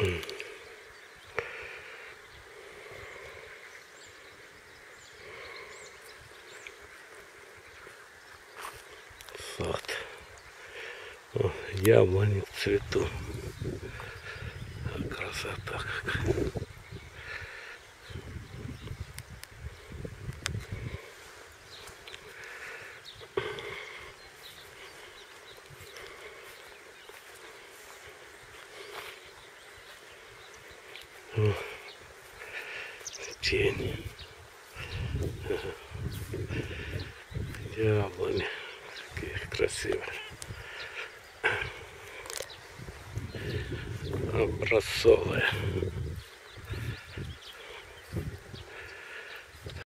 Сад. О, яблони в цвету. Красота какая. О, тень. Яблони. Какие красивые. Образцовые.